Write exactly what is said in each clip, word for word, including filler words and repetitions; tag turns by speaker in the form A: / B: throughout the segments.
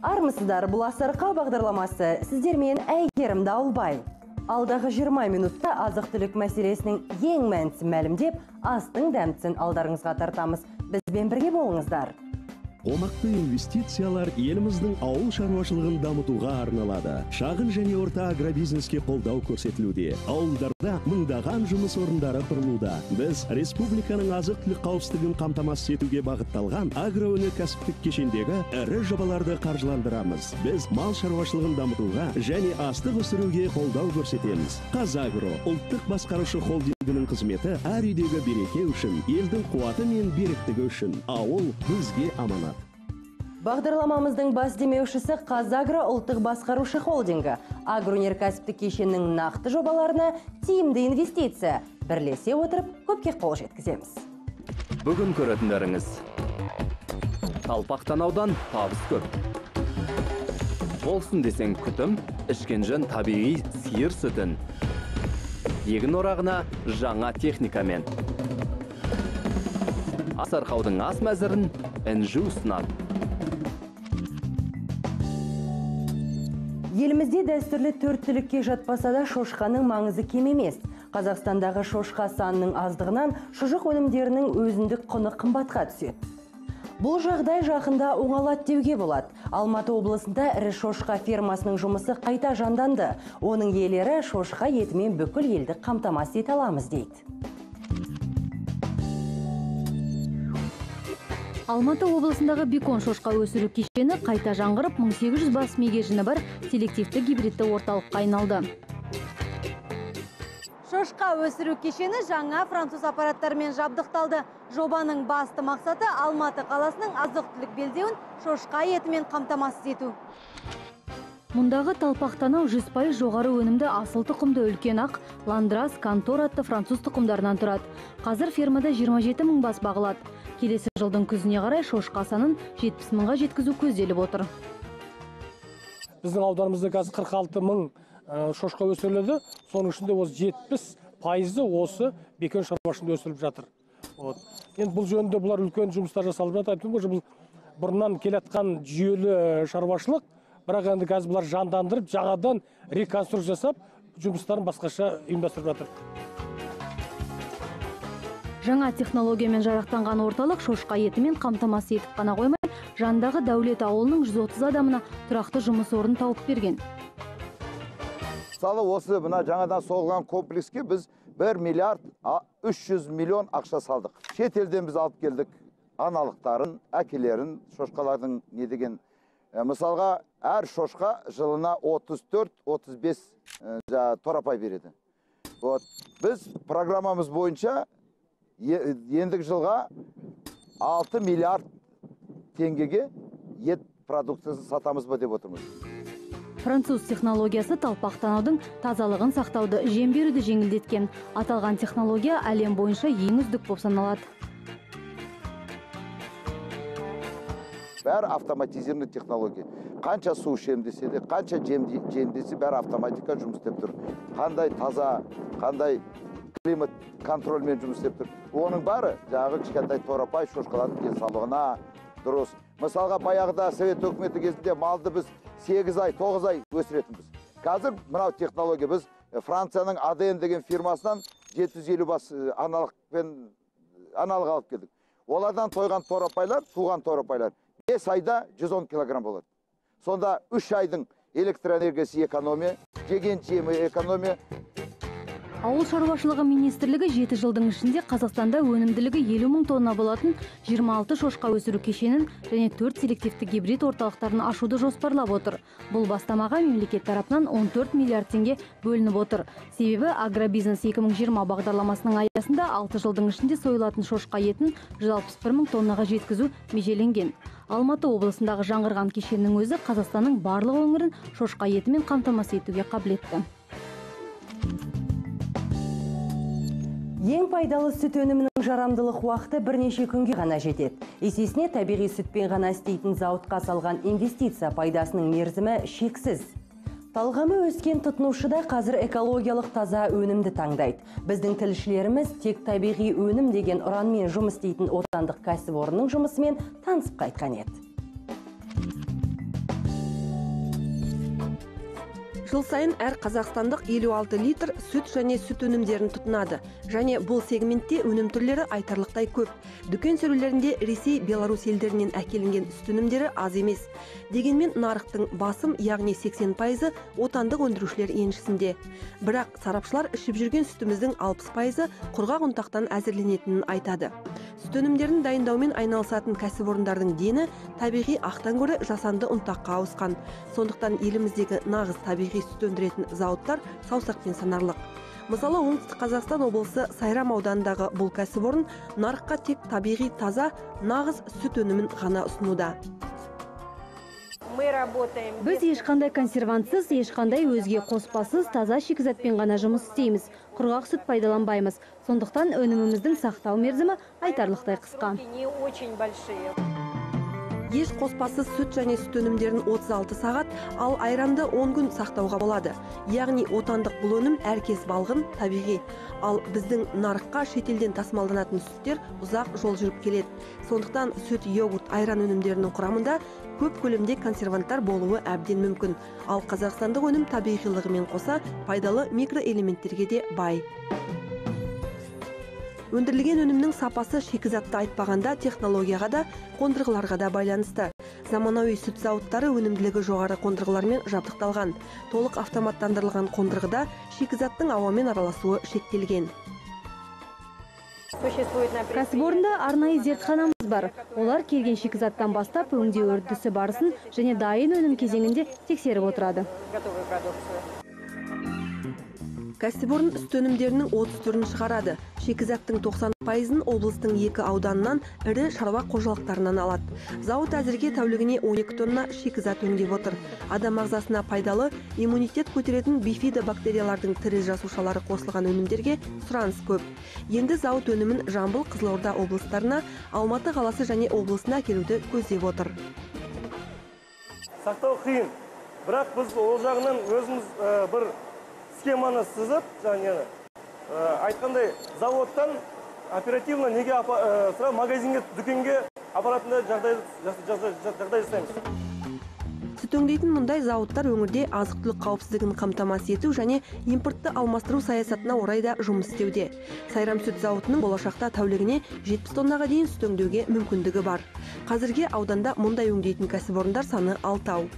A: Армысыздар, бұл асырқа бағдарламасы сіздермен Әйгерім Дауылбай. Алдағы жиырма минутта азық-түлік мәселесінің ең мәнісін мәлімдеп, астың дәмтісін алдарыңызға тартамыз. Бізбен бірге болыңыздар.
B: Қомақты инвестициялар еліміздің ауыл шаруашылығын дамытуға арналады. Шағын және орта агробизнеске қолдау көрсетілуде. Ауылдарда мыңдаған жұмыс орындары құрылуда. Біз республиканың азық-түлік қауіпсіздігін қамтамасыз етуге бағытталған агроөнеркәсіптік кешендегі ірі жобаларды қаржыландырамыз. Біз мал шаруашылығын дамытуға және астық өсіруге қолдау көрсетеміз. Қазагро ұлттық басқарушы холдингінің қызметі әр үйдегі береке үшін, елдің қуаты мен беріктігі үшін. Ауыл бізге аманат.
A: Бағдарламамыздың бас демеушісі Қазагро ұлттық басқарушы холдингі. Агроөнеркәсіптік кешеннің нақты жобаларына тиімді инвестиция. Бірлесе отырып, көпке қол жеткіземіз.
C: Бүгін көретіндеріңіз. Талпақтанаудан табыс көп. Болсын десең күтім, ішкен жөн табиғи сиыр сүтін. Егін орағына жаңа техникамен. Асарқаудың ас мәзірін інжу ұсынады.
A: Елімізде дәстүрлі төрт түлікке жатпаса да шошқаның маңызы кем емес. Қазақстандағы шошқа санының аздығынан шұжық өнімдерінің өзіндік құны қымбатқа түседі. Бұл жағдай жақында оңалады деуге болады. Алматы облысында ірі шошқа фермасының жұмысы қайта жанданды. Оның иелері шошқа етімен бүкіл елді қамтамасыз ете аламыз дейді.
D: Алматы облысындағы бекон шошқа өсіру кешені қайта жаңғырып, мың сегіз жүз бас мегежіні бар селективті гибридті орталыққа айналды.
E: Шошқа өсіру кешені жаңа француз аппараттарымен жабдықталды. Жобаның басты мақсаты Алматы қаласының азық-түлік белдеуін шошқа етімен қамтамасыз ету.
D: Мұндағы талпақтанау жүз пайыз жоғары өнімді асыл тұқымды үлкен ақ, ландрас, кантор атты француз тұқымдарынан тұрады. Қазір фермада жиырма жеті мың бас бағылады. Келесі жылдың күзіне қарай шошқа санын жетпіс мыңға жеткізу көзделіп отыр.
F: Біздің ауданымызда қазір қырық алты мың шошқа өсіріледі. Соның ішінде осы жетпіс пайызы осы бекон шаруашылығында өсіріліп жатыр. Енді бұл жөнінде бұлар үлкен жұмыстар жасалып жатыр. Бұл бұрыннан келатқан жүйелі шаруашылық, бірақ енді қазір бұлар жандандырып, жаңадан реконструкция жасап, жұмыстарын басқаша ұйымдастырып жатыр.
D: Жаңа технологиямен жарақтанған орталық шошқа етімен қамтамасыз етіп қана қоймай, жандағы Дәулет ауылының жүз отыз адамына тұрақты жұмыс орнын тауып берген.
G: Мысалы осы мына жаңадан соғылған комплекске біз бір миллиард үш жүз миллион ақша салдық. Шет елден біз алып келдік аналықтарын, әкелерін, шошқалардың не деген. Мысалға, әр шошқа жылына отыз төрт отыз бес торапай береді. Біз программамыз бойынша ендігі жылға алты миллиард теңгеге ет продукциясын сатамыз ба деп отырмыз.
D: Француз технологиясы талпақтанаудың тазалығын сақтауды, жем беруді жеңілдеткен. Аталған технология әлем бойынша ең үздік болып саналады.
G: Бәрі автоматизированный технология. Қанша су ішемдесе де, қанша жемдесе бәрі автоматика жұмыс істеп тұр. Қандай таза, қандай климат контрольмен жұмыс істеп тұр. Оның бәрі жағы кішкентай торапай шошқалардың денсаулығына дұрыс. Мысалға, баяғыда Совет өкіметі кезінде малды біз сегіз ай, тоғыз ай өсіретінбіз. Қазір мынау технология біз Францияның А Д Н деген фирмасынан жеті жүз елу бас аналықпен аналық алып келдік. Олардан тойған торапайлар, туған торапайлар бес айда жүз он килограмм болады. Сонда үш айдың электроэнергиясы экономия, жеген жемі экономия.
D: Ауыл шаруашылығы министрлігі жеті жылдың ішінде Қазақстанда өнімділігі елу мың тонна болатын жиырма алты шошқа өсіру кешенін және төрт селективті гибрид орталықтарын ашуды жоспарлап отыр. Бұл бастамаға мемлекет тарапынан он төрт миллиард теңге бөлініп отыр. Себебі агробизнес екі мың жиырма бағдарламасының аясында алты жылдың ішінде сойылатын шошқа етін жүз алпыс бір мың тоннаға жеткізу межеленген. Алматы облысындағы жаңғырған кешеннің өзі Қазақстанның барлық өңірін шошқа етімен қамтамасыз етуге қабілетті.
A: Ең пайдалы сүт өнімінің жарамдылық уақыты бірнеше күнге ғана жетеді. Есесіне табиғи сүтпен ғана істейтін зауытқа салған инвестиция пайдасының мерзімі шексіз. Талғамы өскен тұтынушы да қазір экологиялық таза өнімді таңдайды. Біздің тілшілеріміз тек табиғи өнім деген ұранмен жұмыс істейтін отандық кәсіпорынның жұмысымен танысып қайтқан еді.
H: Жыл сайын әр қазақстандық елу алты литр сүт және сүт өнімдерін тұтынады. Және бұл сегментте өнім түрлері айтарлықтай көп. Дүкен сөрелерінде Ресей, Беларусь елдерінен әкелінген сүт өнімдері аз емес. Дегенмен нарықтың басым, яғни сексен пайызы отандық өндірушілер еншісінде. Бірақ сарапшылар ішіп жүрген сүтіміздің алпыс пайызы құрғақ ұнтақтан әзірленетінін айтады. Сүт өнімдерін дайындаумен айналысатын кәсіпорындардың дені табиғи ақтан гөрі жасанды ұнтаққа ауысқан. Сондықтан еліміздегі нағыз табиғи сүт өндіретін зауыттар саусақпен санарлық. Мысалы, Оңтүстік Қазақстан облысы Сайрам ауданындағы бұл кәсіпорын нарыққа тек табиғи таза, нағыз сүт өнімін ғана ұсынуда.
D: Біз ешқандай консервантсыз, ешқандай өзге қоспасыз, таза шикізатпен ғана жұмыс істейміз. Құрғақ сүт пайдаланбаймыз. Сондықтан өніміміздің сақтау мерзімі айтарлықтай қысқа.
H: Еш қоспасыз сүт және сүт өнімдерін отыз алты сағат, ал айранды он күн сақтауға болады. Яғни отандық бұл өнім әркез балғын, табиғи. Ал біздің нарыққа шетелден тасымалданатын сүттер ұзақ жол жүріп келеді. Сондықтан сүт, йогурт, айран өнімдерінің құрамында көп көлемде консерванттар болуы әбден мүмкін. Ал қазақстандық өнім табиғилығымен қоса пайдалы микроэлементтерге де бай. Өндірілген өнімнің сапасы шикізатты айтпағанда технологияға да, қондырғыларға да байланысты. Заманауи сүт зауыттары өнімділігі жоғары қондырғылармен жабдықталған. Толық автоматтандырылған қондырғыда шикізаттың ауамен араласуы шектелген.
D: Кәсіпорында арнайы зертханамыз бар. Олар келген шикізаттан бастап өңдеу үрдісі барысын және дайын өнім кезеңінде тексеріп отырады.
H: Кәсіпорын сүт өнімдерінің отыз түрін шығарады. Шикізаттың тоқсан пайызын облыстың екі ауданынан ірі шаруа қожалықтарынан алады. Зауыт әзірге тәулігіне он екі тонна шикізат өңдеп отыр. Адам ағзасына пайдалы, иммунитет көтеретін бифидобактериялардың тірі жасушалары қосылған өнімдерге сұраныс көп. Енді зауыт өнімін Жамбыл, Қызылорда облыстарына, Алматы қаласы және облысына әкелуді көздеп отыр.
I: Сақтау қиын, бірақ біз ол жағынан өзіміз бір схеманы сызып, айтқандай заводтан оперативно неге магазинге, дүкенге апаратында жағдай жасаймыз.
H: Сүт өңдейтін мұндай зауыттар өңірде азық-түлік қауіпсіздігін қамтамасыз ету және импортты алмастыру саясатына орайда жұмыс істеуде. Сайрам сүт зауытының болашақта тәулігіне жетпіс тоннаға дейін сүт өңдеуге мүмкіндігі бар. Қазірге ауданда мұндай өңдейтін кәсіпорындар саны алтау.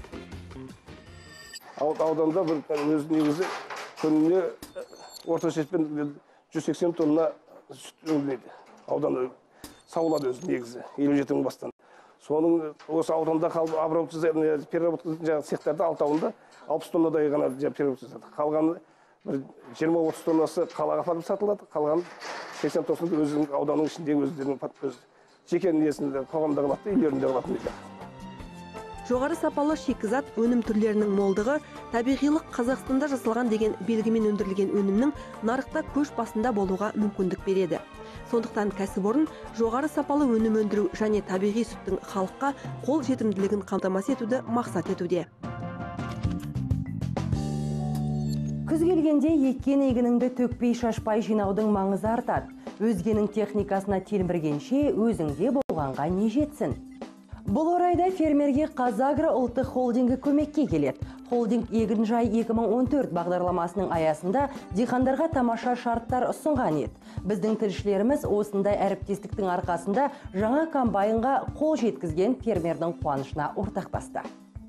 I: Ауданда бір өз негізі күніне орта шешпен жүз сексен тонна сүт өңделеді. Ауданда саулады өз негізі, елу жеті мың бастан. Соның осы ауданда обработка переработка цехтарда алтауында алпыс тоннадай ғана переработка жасады. Қалғаны жиырма отыз тоннасы қалаға апарып сатылады, қалған сексен тоннасы өзінің ауданның ішіндегі өздерінің жеке несінде қоғамда қалады, үйлерінде қалады.
H: Жоғары сапалы шикізат өнім түрлерінің молдығы, табиғилық Қазақстанда жасалған деген белгімен өндірілген өнімнің нарықта көш басында болуға мүмкіндік береді. Сондықтан кәсіпорын жоғары сапалы өнім өндіру және табиғи сүттің халыққа қол жетімділігін қамтамасыз етуді мақсат етуде.
A: Күз келгенде еккен егініңді төкпей шашпай жинаудың маңызы артады. Өзгенің техникасына телміргенше өзіңде болғанға не жетсін? Бұл орайда фермерге Қазагро ұлттық холдингі көмекке келеді. Холдинг егін жай екі мың он төрт бағдарламасының аясында диқандарға тамаша шарттар ұсынған еді. Біздің тілшілеріміз осындай әріптестіктің арқасында жаңа комбайнға қол жеткізген фермердің қуанышына ортақтасты.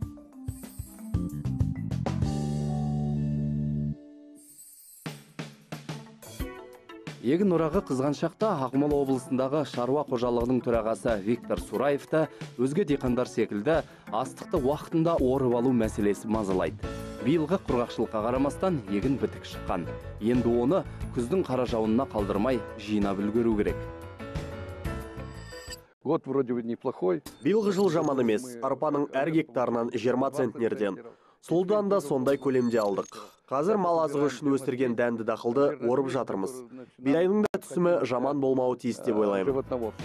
C: Егін орағы қызған шақта Ақмола облысындағы шаруа қожалығының төрағасы Виктор Сураевты өзге диқандар секілді астықты уақытында орып алу мәселесі мазалайды. Биылғы құрғақшылыққа қарамастан егін бітік шыққан. Енді оны күздің қара жауынына қалдырмай жинап үлгеру керек.
J: Год вроде бы неплохой.
K: Биылғы жыл жаман емес. Арпаның әр гектарынан жиырма центнерден. Сұлдан да сондай көлемде алдық. Қазір мал азығы үшін өсірген дәнді дақылды орып жатырмыз. Бидайдың да түсімі жаман болмауы тиіс деп ойлаймын.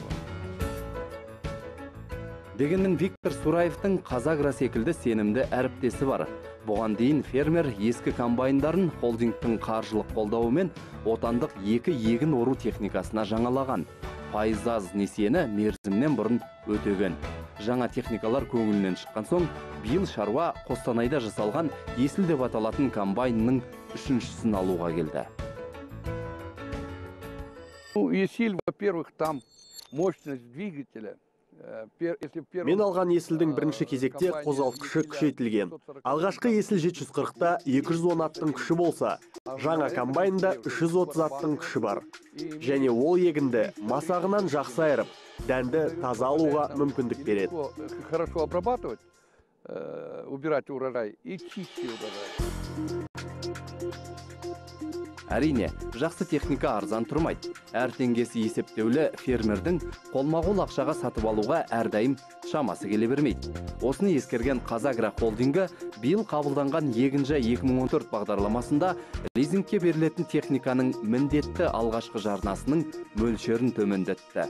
C: Дегеннің Виктор Сураевтың Қазагро секілді сенімді әріптесі бар. Бұған дейін фермер ескі комбайндарын холдингтің қаржылық қолдауымен отандық екі егін ору техникасына жаңалаған. Пайыз аз несиені мерзімнен бұрын өтеген. жаңа техникалар көңілінен шыққан соң, биыл шаруа Қостанайда жасалған есіл деп аталатын комбайнның үшіншісін алуға келді.
J: Ну, есіл, во-первых, там мощность двигателя.
K: Мен алған есілдің бірінші кезекте қозғалтқышы күшейтілген. Алғашқы есіл жеті жүз қырықта екі жүз он аттың күші болса, жаңа комбайнда үш жүз отыз аттың күші бар. Және ол егінді масағынан жақсы айырып, дәнді таза алуға мүмкіндік береді.
J: Хорошо обрабатывать, убирать урожай и чистить урожай.
C: Әрине, жақсы техника арзан тұрмайды. Әр теңгесі есептеулі фермердің қолма-қол ақшаға сатып алуға әрдайым шамасы келе бермейді. Осыны ескерген Қазагро холдингі биыл қабылданған егінші екі мың он төрт бағдарламасында лизингке берілетін техниканың міндетті алғашқы жарнасының мөлшерін төмендетті.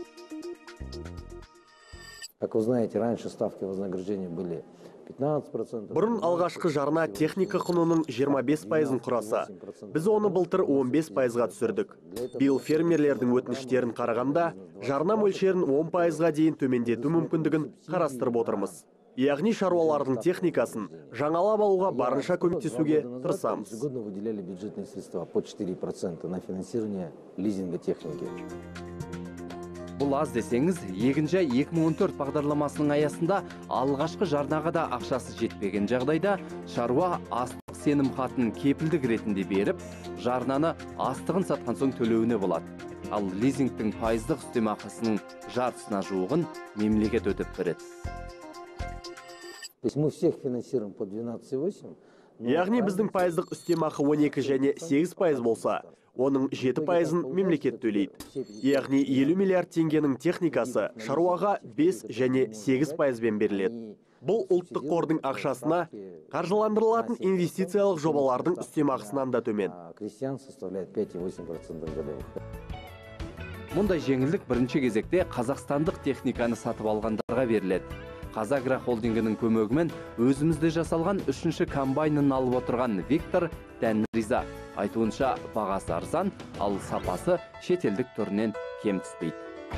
L: Как вы знаете, раньше ставки вознаграждения были пятнадцать процентов.
K: Бұрын алғашқы жарна техника құнының жиырма бес пайызын құраса, біз оны былтыр он бес пайызға түсірдік. Биыл фермерлердің өтініштерін қарағанда, жарна мөлшерін он пайызға дейін төмендету мүмкіндігін қарастырып отырмыз. Яғни шаруалардың техникасын жаңалап алуға барынша көмектесуге тырысамыз.
L: Ежегодно выделяли бюджетные средства по четыре процента на финансирование лизинга техники.
C: Бұл аз десеңіз, егінші екі мың он төрт бағдарламасының аясында алғашқы жарнаға да ақшасы жетпеген жағдайда шаруа астық сенім хатын кепілдік ретінде беріп, жарнаны астығын сатқан соң төлеуіне болады. Ал лизингтің пайыздық үстемақысының жартысына жуығын мемлекет өтеп береді.
L: То есть мы всех финансируем по двенадцать и восемь.
K: Яғни біздің пайыздық үстемақы он екі және сегіз пайыз болса, оның жеті пайызын мемлекет төлейді. Яғни елу миллиард теңгенің техникасы шаруаға бес және сегіз пайызбен беріледі. Бұл ұлттық қордың ақшасына қаржыландырылатын инвестициялық жобалардың үстемақысынан да төмен.
L: Крестьян составляет пять и восемь процентов годовых.
C: Мұндай жеңілдік бірінші кезекте қазақстандық техниканы сатып алғандарға беріледі. Қазагро холдингінің көмегімен өзімізде жасалған үшінші комбайнын алып отырған Виктор дән риза. Айтуынша бағасы арзан, ал сапасы шетелдік түрінен кем түспейді.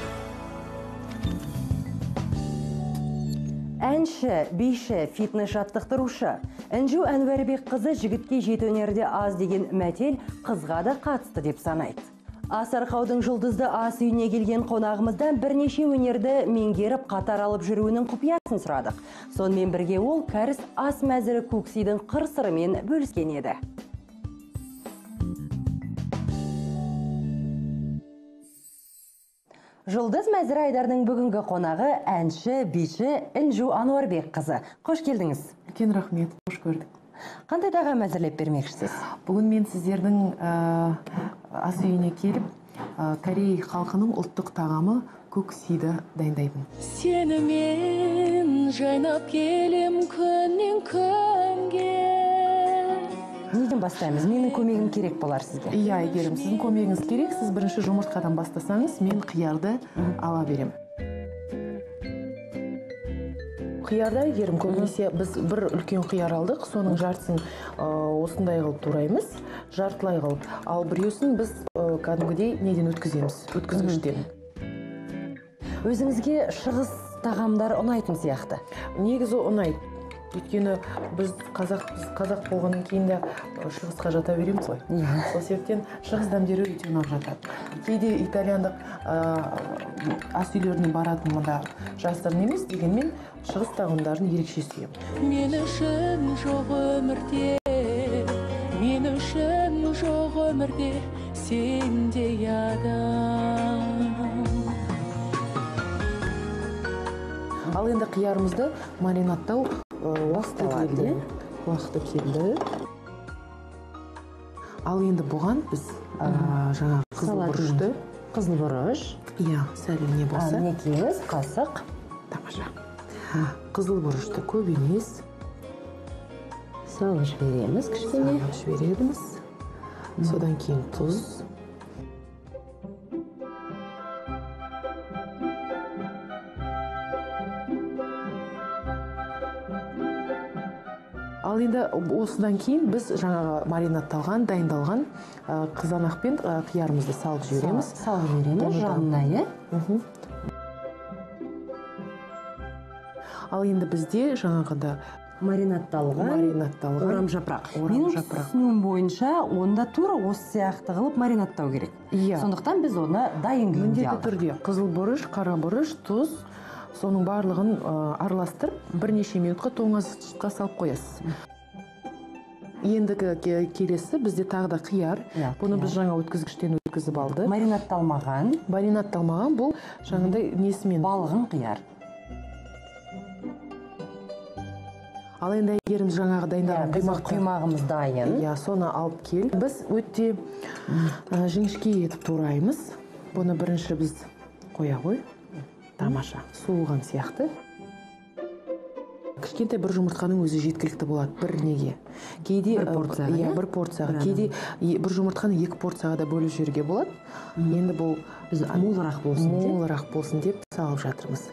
A: Әнші, биші, фитнес жаттықтырушы. Інжу Әнуәрбек қызы жігітке жеті өнерде аз деген мәтел қызға да қатысты деп санайды. Асарқаудың жұлдызды ас үйіне келген қонағымыздан бірнеше өнерді меңгеріп қатар алып жүруінің құпиясын сұрадық. Сонымен бірге ол кәріс ас мәзірі көксейдің қыр-сырымен бөліскен еді. Жұлдыз Мәзірі Айдардың бүгінгі қонағы әнші, биші Інжу Әнуәрбек қызы. Қош келдіңіз.
M: Үлкен рахмет, қош көрдік.
A: Қандай тағам әзірлеп бермекшісіз?
M: Бүгін мен сіздердің ас үйіне келіп, Корей халқының ұлттық тағамы көксейді дайындаймын.
N: Сенімен жайнап келем күннен күнге.
A: Неден бастаймыз? Менің көмегім керек болар сізге.
M: Иә, егерім сіздің көмегіңіз керек, сіз бірінші жұмыртқадан бастасаңыз, мен қиярды ала берем. Қиярда егерім көбінесе біз бір үлкен қияр алдық, соның жартысын осындай қылып тураймыз, жартылай қылып. Ал біреусін біз кәдімгідей неден өткіземіз, өткізгіштен.
A: Өзіңізге шығыс тағамдар ұнайтын сияқты?
M: Негізі ұнайды. Өйткені біз қазақ болғаннан кейін де шығысқа жата береміз ғой. Сол себептен шығыс дәмдері өте ұнап жатады. Кейде итальяндық ас үйлеріне баратын мұнда жасырын емес, дегенмен шығыс тағамдарын ерекше сүйемін.
N: Мен үшін жоқ өмірде, мен үшін жоқ өмірде сендей адам.
M: Ал енді қиярымызды маринаттау уақыты келді. Уақыты келді. Ал енді бұған біз жаңа қызыл бұрышты.
A: Қызыл бұрыш.
M: Иә, сәлі не болса.
A: Некеміз, қасық.
M: Тамаша. Қызыл бұрышты көп емес.
A: Салғыш береміз кішкене.
M: Салғыш береміз. Содан кейін тұз. Ал енді осыдан кейін біз жаңағы маринатталған, дайындалған қызанақ пен қиярымызды салып жібереміз.
A: Салып жібереміз жанына, е?
M: Ал енді бізде жаңағыда
A: маринадталған
M: маринадталған
A: орам жапырақ.
M: орам
A: Менің
M: жапырақ.
A: түсінуім бойынша онда тура осы сияқты қылып маринадтау керек.
M: Иә.
A: Сондықтан біз оны дайын күйінде
M: Міндетті
A: алдық.
M: түрде қызыл бұрыш, қара бұрыш, тұз, соның барлығын ы, араластырып, бірнеше минутқа тоңазытқышқа салып қоясыз. Ендігі ке- келесі бізде тағы да қияр.
A: Иә,
M: Бұны
A: қияр.
M: біз жаңа өткізгіштен өткізіп алды.
A: Маринадталмаған
M: Маринадталмаған бұл жаңағыдай несімен
A: балығын қияр.
M: Ал енді әйгерім жаңағы дайындаған
A: Біздің
M: құймақты
A: құймағымыз дайын.
M: Иә, соны алып кел. Біз өте ы, жіңішке етіп тураймыз. Бұны бірінші біз қоя ғой. Тамаша, суыған сияқты. Кішкентай бір жұмыртқаның өзі жеткілікті болады бір неге. Кейде
A: Бір порцияға,
M: иә,
A: иә?
M: бір порцияға.
A: Бір
M: Кейде е- бір жұмыртқаны екі порцияға да бөліп жіберуге болады. Енді бұл
A: Біз молырақ болсын деп.
M: молырақ болсын деп салып жатырмыз.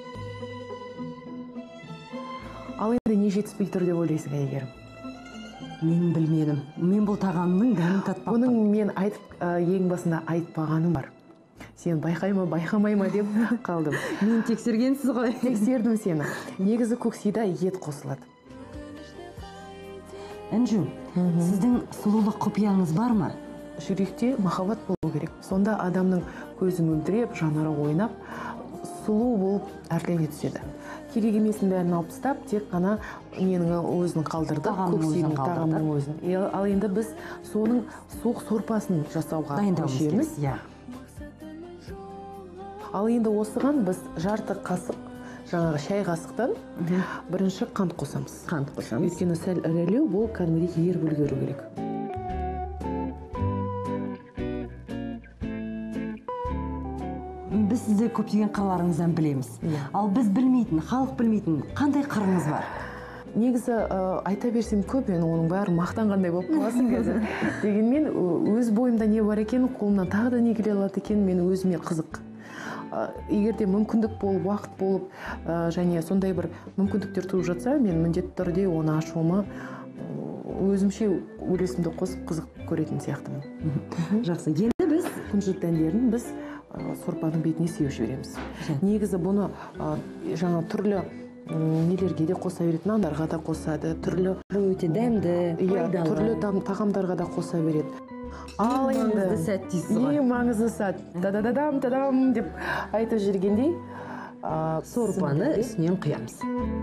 M: Ал енді не жетіспей тұр деп ойлайсың, әйгерім?
A: Мен білмедім. Мен бұл тағамның дәмін татпаппын.
M: Оның мен айтып ә, ең басында айтпағаным бар. Сен байқай ма, байқамай ма деп қалдым.
A: Мен тексергенсіз ғой.
M: Тексердім сені. Негізі көксида ет қосылады.
A: Әнжу, сіздің сұлулық құпияңыз бар ма?
M: Жүректе махаббат болу керек. Сонда адамның көзі мөлдіреп, жанары ойнап, сұлу болып әрлене түседі. Керек емесін бәрін алып тастап, тек қана менің өзін қалдырды,
A: Тағамның өзін
M: көксидің
A: қалдырды.
M: тағамның өзін. Е, Ал енді біз соның суық сорпасын жасауға
A: Дайындауымыз
M: көшеміз.
A: керек. Иә.
M: Ал енді осыған біз жарты қасық, жаңағы шай қасықтан бірінші қант қосамыз.
A: Қант қосамыз.
M: Өйткені сәл ірілеу, бұл кәдімгідей еріп үлгеру керек.
A: Біз сізді көптеген қырларыңыздан білеміз.
M: Иә.
A: Ал біз білмейтін, халық білмейтін қандай қырыңыз бар?
M: Негізі ы, айта берсем көп, мен оның бәрі мақтанғандай болып қаласың қазір. Дегенмен ö- өз бойымда не бар екен, қолымнан тағы да не келе алады екен, мен өзіме қызық. Ы, Егер де мүмкіндік болып, уақыт болып, ы, және сондай бір мүмкіндіктер туып жатса, мен міндетті түрде оны ашуыма ы, өзімше үлесімді қосып қызық көретін сияқтымын.
A: Жақсы. Енді біз
M: Күнжіт дәндерін біз ы, сорпаның бетіне сеуіп жібереміз. Негізі бұны ы, жаңа түрлі м, нелерге де қоса береді, нандарға да қосады, түрлі
A: өте дәмді,
M: Иә,
A: пайдалы.
M: түрлі там тағамдарға да қоса береді. Ал енді
A: маңызды сәт дейсіз ғой.
M: ең маңызды сәт, да-да-да-дам, та-дам деп айтып жүргендей, а,
A: Сорпаны
M: сіңбелі.
A: үстінен құямыз.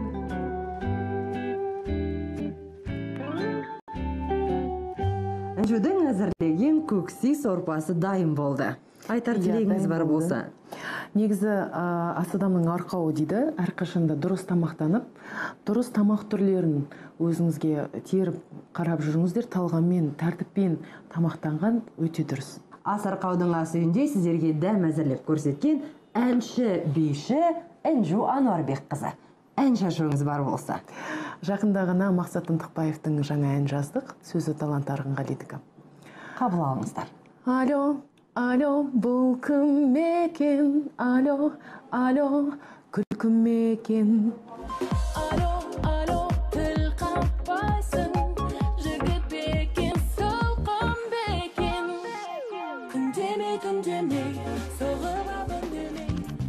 A: Әнжудің әзірлеген көкси сорпасы дайын болды. Айтар
M: Иә,
A: тілегіңіз
M: дайын
A: бар
M: болды.
A: болса.
M: Негізі а, ас адамның арқауы дейді, әрқашанда дұрыс тамақтанып, дұрыс тамақ түрлерін өзіңізге теріп қарап жүріңіздер, талғаммен, тәртіппен тамақтанған өте дұрыс.
A: Ас арқаудың ас үйінде сіздерге дәм әзірлеп көрсеткен әнші биші Әнжу Ануарбекқызы. Ән шашуыңыз бар болса.
M: Жақында ғана Мақсат Ынтықбаевтың жаңа ән жаздық, сөзі талант Арғынғалидікі.
A: Қабыл алыңыздар.
M: Алло, алло, бұл кім екен? Алло, алло, күлкім екен?
N: Алло, алло, тіл қатпайсың, жігіт бекен, салқын бекен. Күндемей, күндемей, соғып алып үндемей.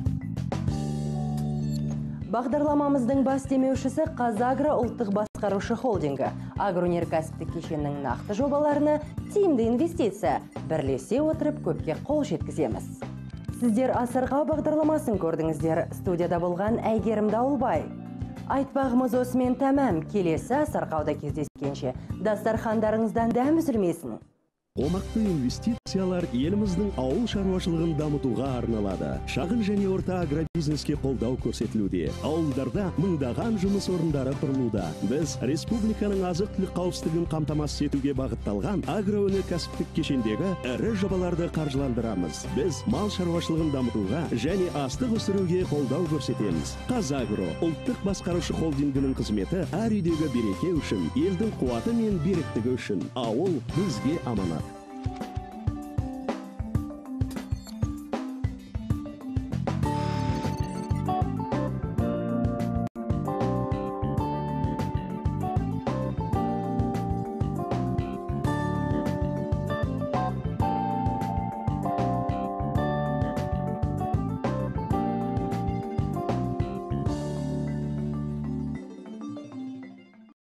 A: Бағдарламамыздың бас демеушісі Қазагро ұлттық басқарушы холдингі. Агроөнеркәсіптік кешеннің нақты жобаларына тиімді инвестиция бірлесе отырып көпке қол жеткіземіз. Сіздер асырға бағдарламасын көрдіңіздер. Студияда болған Әйгерім Дауылбай. Айтпағымыз осымен тәмам. Келесі асарқауда кездескенше дастархандарыңыздан дәм үзілмесін.
B: Қомақты инвестициялар еліміздің ауыл шаруашылығын дамытуға арналады. Шағын және орта агробизнеске қолдау көрсетілуде. Ауылдарда мыңдаған жұмыс орындары құрылуда. Біз республиканың азық-түлік қауіпсіздігін қамтамасыз етуге бағытталған агроөнеркәсіптік кешендегі ірі жобаларды қаржыландырамыз. Біз мал шаруашылығын дамытуға және астық өсіруге қолдау көрсетеміз. Қазагро ұлттық басқарушы холдингінің қызметі әр үйдегі береке үшін, елдің қуаты мен беріктігі үшін. Ауыл бізге аманат.